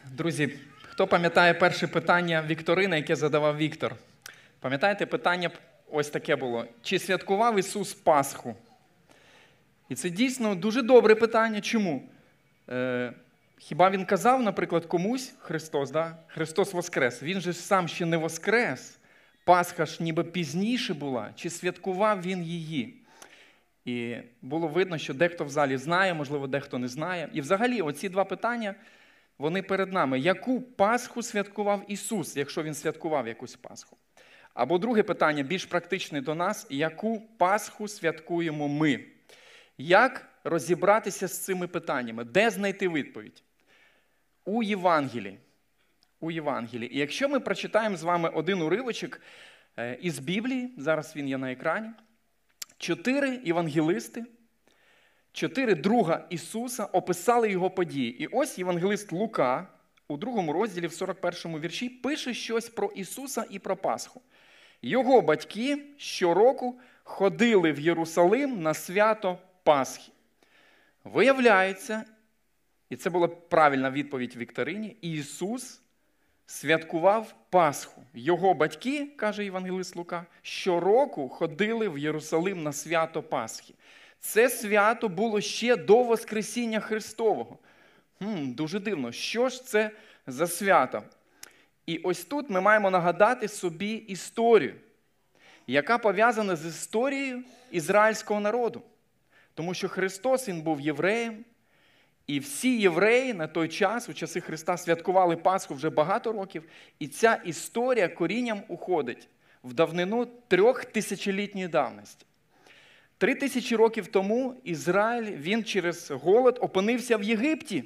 Друзі, хто пам'ятає перше питання вікторини, яке задавав Віктор? Пам'ятаєте, питання ось таке було. Чи святкував Ісус Пасху? І це дійсно дуже добре питання. Чому? Хіба Він казав, наприклад, комусь, Христос, да? Христос воскрес. Він же сам ще не воскрес. Пасха ж ніби пізніше була. Чи святкував Він її? І було видно, що дехто в залі знає, можливо, дехто не знає. І взагалі, оці два питання, вони перед нами. Яку Пасху святкував Ісус, якщо Він святкував якусь Пасху? Або друге питання, більш практичне до нас. Яку Пасху святкуємо ми? Як розібратися з цими питаннями? Де знайти відповідь? У Євангелії. У Євангелії. І якщо ми прочитаємо з вами один уривочок із Біблії, зараз він є на екрані, 4 євангелисти, 4 друга Ісуса описали Його події. І ось євангелист Лука у 2 розділі, в 41 вірші, пише щось про Ісуса і про Пасху. Його батьки щороку ходили в Єрусалим на свято Пасхи. Виявляється, і це була правильна відповідь Вікторині, Ісус святкував Пасху. Його батьки, каже євангелист Лука, щороку ходили в Єрусалим на свято Пасхи. Це свято було ще до Воскресіння Христового. Дуже дивно. Що ж це за свято? І ось тут ми маємо нагадати собі історію, яка пов'язана з історією ізраїльського народу. Тому що Христос, Він був євреєм, і всі євреї на той час, у часи Христа, святкували Пасху вже багато років. І ця історія корінням уходить в давнину 3000-літньої давності. 3000 років тому Ізраїль, він через голод опинився в Єгипті.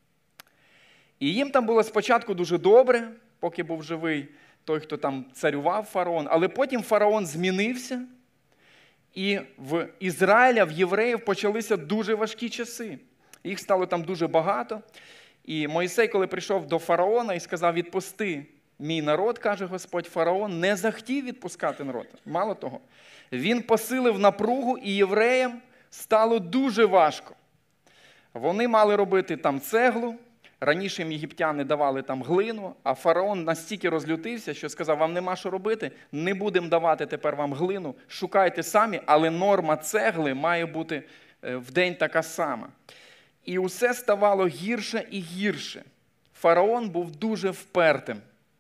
І їм там було спочатку дуже добре, поки був живий той, хто там царював, фараон. Але потім фараон змінився, і в Ізраїля, в євреїв почалися дуже важкі часи. Їх стало там дуже багато. І Мойсей, коли прийшов до фараона і сказав: «Відпусти мій народ», каже Господь, фараон не захотів відпускати народ. Мало того, він посилив напругу, і євреям стало дуже важко. Вони мали робити там цеглу, раніше їм єгиптяни давали там глину, а фараон настільки розлютився, що сказав: «Вам нема що робити, не будемо давати тепер вам глину, шукайте самі, але норма цегли має бути в день така сама». І усе ставало гірше і гірше. Фараон був дуже впертим.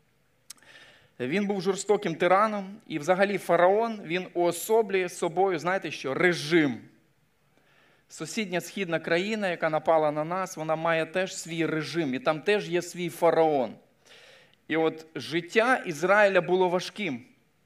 Він був жорстоким тираном, і взагалі фараон, він уособлює собою, знаєте що, режим. Сусідня східна країна, яка напала на нас, вона має теж свій режим, і там теж є свій фараон. І от життя Ізраїля було важким.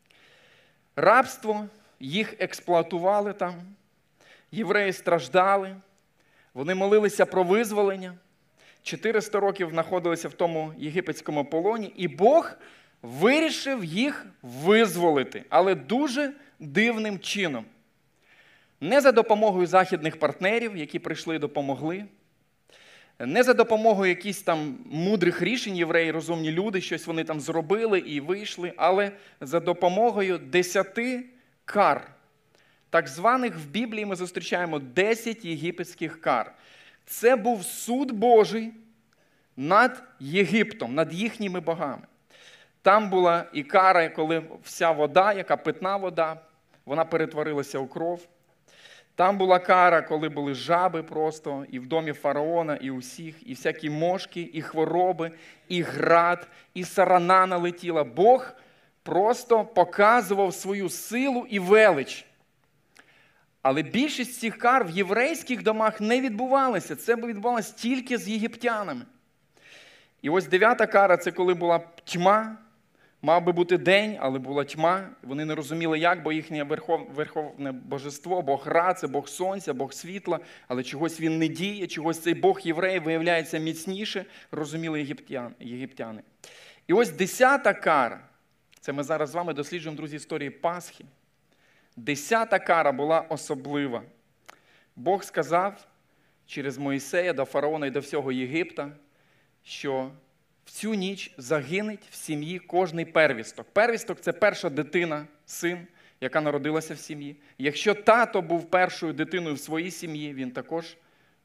Рабство, їх експлуатували там, євреї страждали, вони молилися про визволення, 400 років знаходилися в тому єгипетському полоні, і Бог вирішив їх визволити, але дуже дивним чином. Не за допомогою західних партнерів, які прийшли і допомогли, не за допомогою якихось там мудрих рішень, євреї, розумні люди, щось вони там зробили і вийшли, але за допомогою 10 кар. Так званих в Біблії ми зустрічаємо 10 єгипетських кар. Це був суд Божий над Єгиптом, над їхніми богами. Там була і кара, коли вся вода, яка питна вода, вона перетворилася у кров. Там була кара, коли були жаби просто, і в домі фараона, і усіх, і всякі мошки, і хвороби, і град, і сарана налетіла. Бог просто показував свою силу і велич. Але більшість цих кар в єврейських домах не відбувалася. Це відбувалося тільки з єгиптянами. І ось 9-та кара – це коли була тьма. Мав би бути день, але була тьма. Вони не розуміли як, бо їхнє верховне божество, Бог Ра, це Бог сонця, Бог світла, але чогось він не діє, чогось цей Бог євреїв виявляється міцніше, розуміли єгиптяни. І ось 10-та кара, це ми зараз з вами досліджуємо, друзі, історії Пасхи. 10-та кара була особлива. Бог сказав через Мойсея до фараона і до всього Єгипта, що в цю ніч загинеть в сім'ї кожний первісток. Первісток – це перша дитина, син, яка народилася в сім'ї. Якщо тато був першою дитиною в своїй сім'ї, він також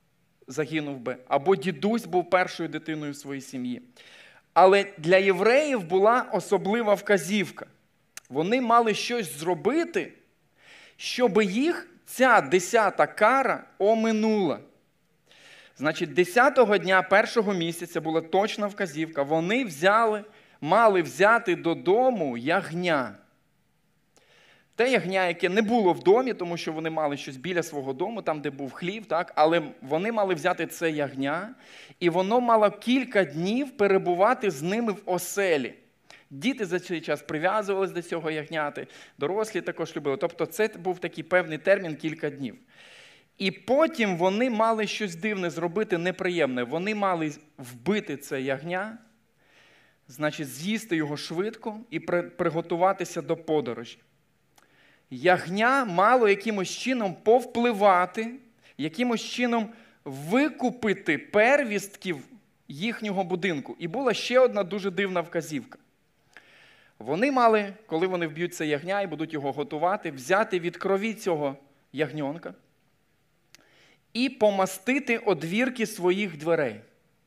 загинув би, або дідусь був першою дитиною в своїй сім'ї. Але для євреїв була особлива вказівка. Вони мали щось зробити, щоб їх ця 10-та кара оминула. Значить, 10-го дня першого місяця була точна вказівка. Вони мали взяти додому ягня. Те ягня, яке не було в домі, тому що вони мали щось біля свого дому, там, де був хлів, так? Але вони мали взяти це ягня, і воно мало кілька днів перебувати з ними в оселі. Діти за цей час прив'язувалися до цього ягняти, дорослі також любили. Тобто це був такий певний термін кілька днів. І потім вони мали щось дивне зробити, неприємне. Вони мали вбити це ягня, значить з'їсти його швидко і приготуватися до подорожі. Ягня мало якимось чином повпливати, якимось чином викупити первістків їхнього будинку. І була ще одна дуже дивна вказівка. Вони мали, коли вони вб'ють це ягня і будуть його готувати, взяти від крові цього ягньонка і помастити одвірки своїх дверей.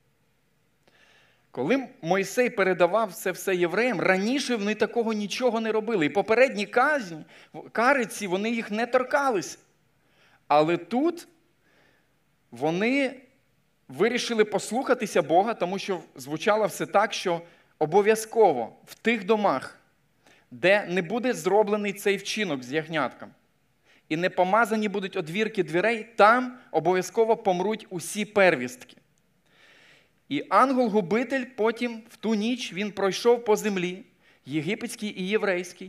Коли Мойсей передавав це все євреям, раніше вони такого нічого не робили. І попередні кариці, вони їх не торкалися. Але тут вони вирішили послухатися Бога, тому що звучало все так, що обов'язково в тих домах, де не буде зроблений цей вчинок з ягнятком, і не помазані будуть одвірки дверей, там обов'язково помруть усі первістки. І ангел-губитель потім, в ту ніч, він пройшов по землі, єгипетській і єврейській.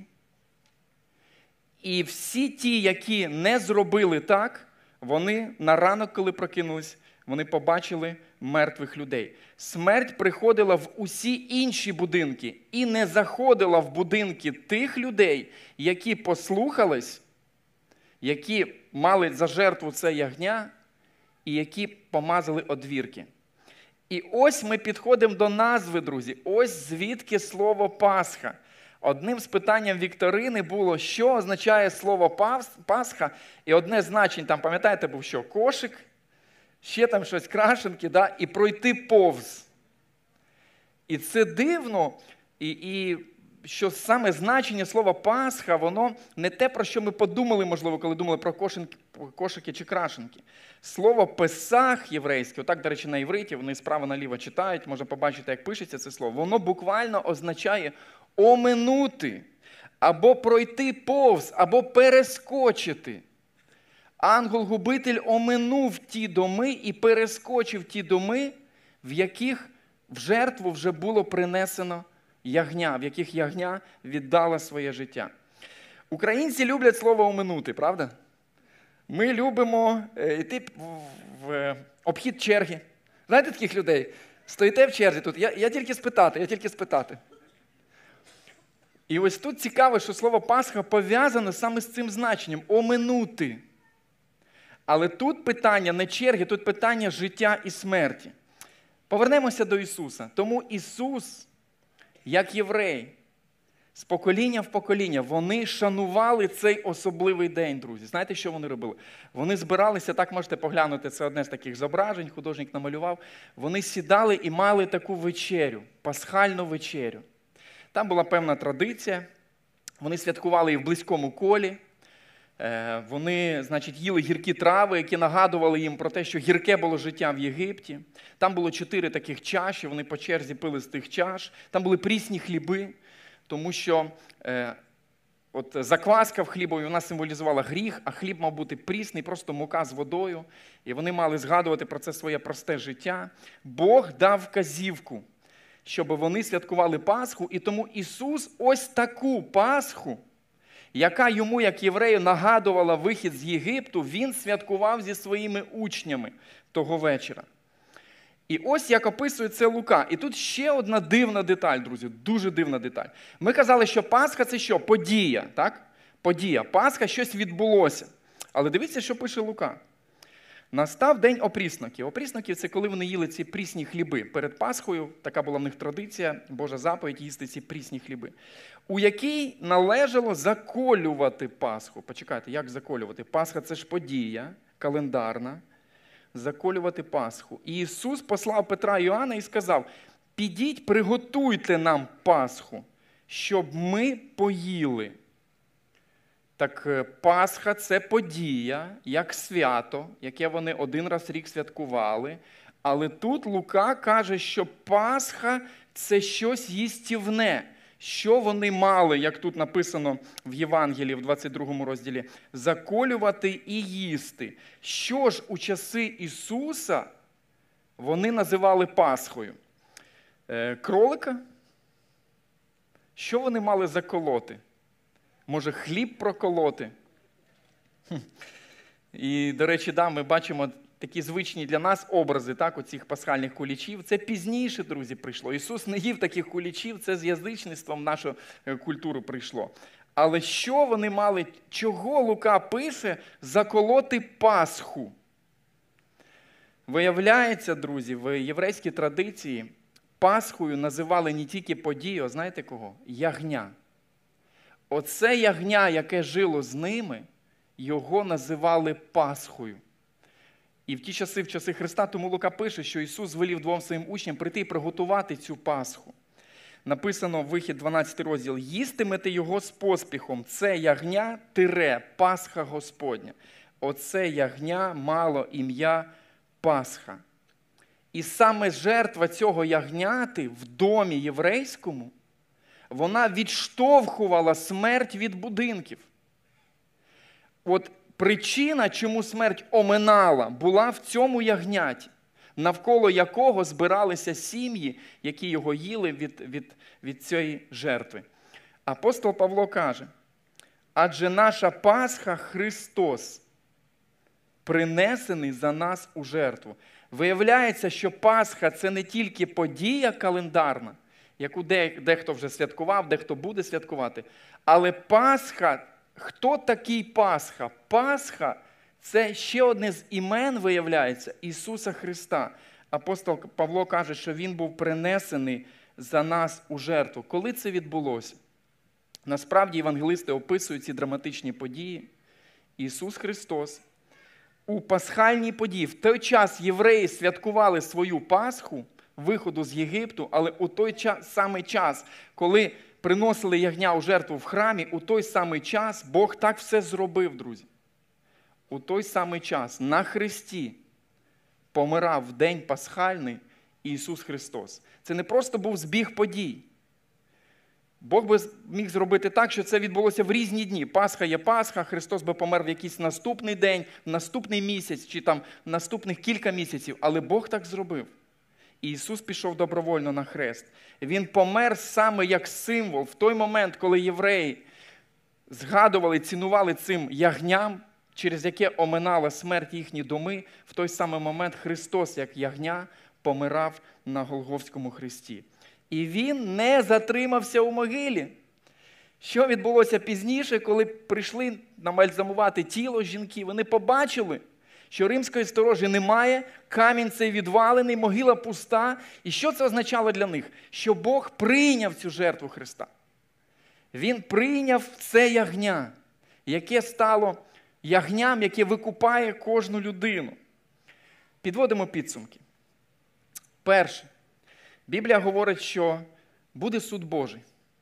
І всі ті, які не зробили так, вони на ранок, коли прокинулись, вони побачили мертвих людей. Смерть приходила в усі інші будинки і не заходила в будинки тих людей, які послухались, які мали за жертву це ягня і які помазали одвірки. І ось ми підходимо до назви, друзі. Ось звідки слово Пасха. Одним з питань вікторини було, що означає слово Пасха. І одне з значень, там, пам'ятаєте, був що? Кошик, ще там щось, крашенки, да? І пройти повз. І це дивно, і що саме значення слова Пасха, воно не те, про що ми подумали, можливо, коли думали про кошики чи крашенки. Слово Песах єврейське, отак, до речі, на івриті, вони справа наліво читають, можна побачити, як пишеться це слово, воно буквально означає оминути, або пройти повз, або перескочити. Ангел-губитель оминув ті доми і перескочив ті доми, в яких в жертву вже було принесено ягня, в яких ягня віддала своє життя. Українці люблять слово «оминути», правда? Ми любимо йти в обхід черги. Знаєте таких людей? Стоїте в черзі тут, я тільки спитати. І ось тут цікаво, що слово Пасха пов'язане саме з цим значенням – оминути. Але тут питання не черги, тут питання життя і смерті. Повернемося до Ісуса. Тому Ісус, як єврей, з покоління в покоління, вони шанували цей особливий день, друзі. Знаєте, що вони робили? Вони збиралися, так можете поглянути, це одне з таких зображень, художник намалював. Вони сідали і мали таку вечерю, пасхальну вечерю. Там була певна традиція, вони святкували її в близькому колі. Вони, значить, їли гіркі трави, які нагадували їм про те, що гірке було життя в Єгипті. Там було 4 таких чаші, вони по черзі пили з тих чаш. Там були прісні хліби, тому що от закваска в хлібові, вона символізувала гріх, а хліб мав бути прісний, просто мука з водою. І вони мали згадувати про це своє просте життя. Бог дав вказівку, щоб вони святкували Пасху, і тому Ісус ось таку Пасху, яка йому, як єврею, нагадувала вихід з Єгипту, він святкував зі своїми учнями того вечора. І ось як описує це Лука. І тут ще одна дивна деталь, друзі, дуже дивна деталь. Ми казали, що Пасха – це що? Подія, так? Подія. Пасха – щось відбулося. Але дивіться, що пише Лука. Настав день опрісноків. Опрісноків – це коли вони їли ці прісні хліби. Перед Пасхою, така була в них традиція, Божа заповідь, їсти ці прісні хліби. У якій належало заколювати Пасху. Почекайте, як заколювати? Пасха – це ж подія календарна. заколювати Пасху. І Ісус послав Петра і Іоанна і сказав: підіть, приготуйте нам Пасху, щоб ми поїли. Так Пасха – це подія, як свято, яке вони один раз в рік святкували. Але тут Лука каже, що Пасха – це щось їстівне. Що вони мали, як тут написано в Євангелії, в 22 розділі, заколювати і їсти. Що ж у часи Ісуса вони називали Пасхою? Кролика? Що вони мали заколоти? Може, хліб проколоти? І, до речі, ми бачимо такі звичні для нас образи, так, оцих пасхальних кулічів. Це пізніше, друзі, прийшло. Ісус не їв таких кулічів, це з язичництвом в нашу культуру прийшло. Але що вони мали, чого Лука пише, заколоти Пасху? Виявляється, друзі, в єврейській традиції Пасхою називали не тільки подію, а знаєте кого? Ягня. Оце ягня, яке жило з ними, його називали Пасхою. І в часи Христа, тому Лука пише, що Ісус звелів двом своїм учням прийти і приготувати цю Пасху. Написано в Вихід 12 розділ: «Їстимете його з поспіхом, це ягня – Пасха Господня». Оце ягня мало ім'я Пасха. І саме жертва цього ягняти в домі єврейському, вона відштовхувала смерть від будинків. От причина, чому смерть оминала, була в цьому ягняті, навколо якого збиралися сім'ї, які його їли від цієї жертви. Апостол Павло каже: «Адже наша Пасха – Христос, принесений за нас у жертву». Виявляється, що Пасха – це не тільки подія календарна, яку дехто вже святкував, дехто буде святкувати, але Пасха – хто такий Пасха? Пасха – це ще одне з імен, виявляється, Ісуса Христа. Апостол Павло каже, що Він був принесений за нас у жертву. Коли це відбулося? Насправді, євангелисти описують ці драматичні події. Ісус Христос у пасхальній події. В той час євреї святкували свою Пасху, виходу з Єгипту, але у той самий час, коли приносили ягня у жертву в храмі, у той самий час Бог так все зробив, друзі. У той самий час на хресті помирав в день пасхальний Ісус Христос. Це не просто був збіг подій. Бог би міг зробити так, що це відбулося в різні дні. Пасха є Пасха, Христос би помер в якийсь наступний день, наступний місяць, чи там наступних кілька місяців. Але Бог так зробив. І Ісус пішов добровольно на хрест. Він помер саме як символ. В той момент, коли євреї згадували, цінували цим ягням, через яке оминала смерть їхні доми, в той самий момент Христос, як ягня, помирав на Голгофському хресті. І Він не затримався у могилі. Що відбулося пізніше, коли прийшли намальзамувати тіло жінки, вони побачили, що римської сторожі немає, камінь цей відвалений, могила пуста. І що це означало для них? Що Бог прийняв цю жертву Христа. Він прийняв це ягня, яке стало ягням, яке викупає кожну людину. Підводимо підсумки. Перше. Біблія говорить, що буде суд Божий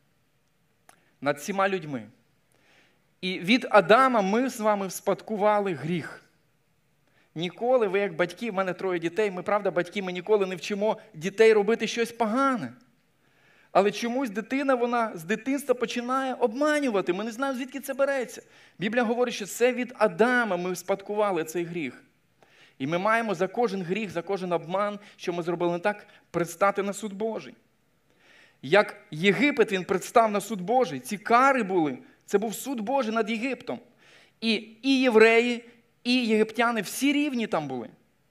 над всіма людьми. І від Адама ми з вами вспадкували гріх. Ніколи, ви як батьки, в мене 3 дітей, ми, правда, батьки, ми ніколи не вчимо дітей робити щось погане. Але чомусь дитина, вона з дитинства починає обманювати. Ми не знаємо, звідки це береться. Біблія говорить, що це від Адама ми вспадкували цей гріх. І ми маємо за кожен гріх, за кожен обман, що ми зробили не так, предстати на суд Божий. Як Єгипет він представ на суд Божий, ці кари були, це був суд Божий над Єгиптом. І євреї, і єгиптяни всі рівні там були.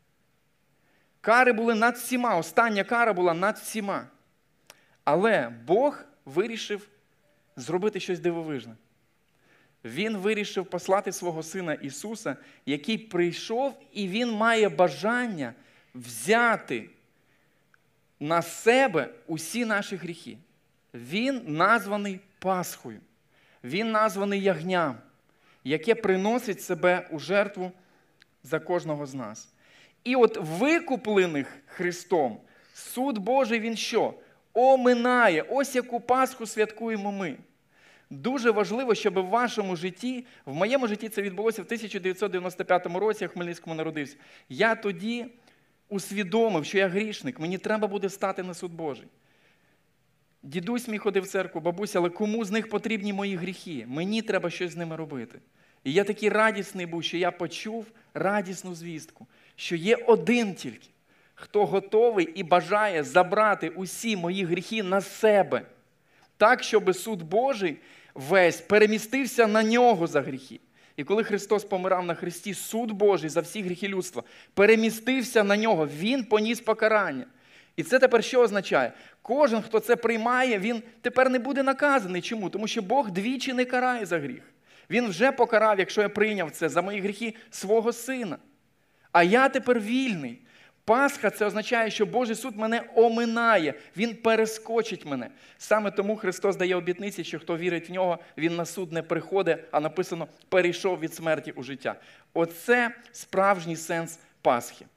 Кари були над всіма, остання кара була над всіма. Але Бог вирішив зробити щось дивовижне. Він вирішив послати свого Сина Ісуса, який прийшов, і Він має бажання взяти на себе усі наші гріхи. Він названий Пасхою. Він названий ягням, яке приносить себе у жертву за кожного з нас. І от викуплених Христом, суд Божий він що? Оминає. Ось яку Пасху святкуємо ми. Дуже важливо, щоб в вашому житті, в моєму житті це відбулося в 1995 році, я в Хмельницькому народився. Я тоді усвідомив, що я грішник, мені треба буде стати на суд Божий. Дідусь мій ходив в церкву, бабуся, але кому з них потрібні мої гріхи? Мені треба щось з ними робити. І я такий радісний був, що я почув радісну звістку, що є один тільки, хто готовий і бажає забрати усі мої гріхи на себе, так, щоб суд Божий весь перемістився на нього за гріхи. І коли Христос помирав на хресті, суд Божий за всі гріхи людства перемістився на нього, він поніс покарання. І це тепер що означає? Кожен, хто це приймає, він тепер не буде наказаний. Чому? Тому що Бог двічі не карає за гріх. Він вже покарав, якщо я прийняв це, за мої гріхи свого Сина. А я тепер вільний. Пасха – це означає, що Божий суд мене оминає, Він перескочить мене. Саме тому Христос дає обітниці, що хто вірить в Нього, Він на суд не приходить, а написано «перейшов від смерті у життя». Оце справжній сенс Пасхи.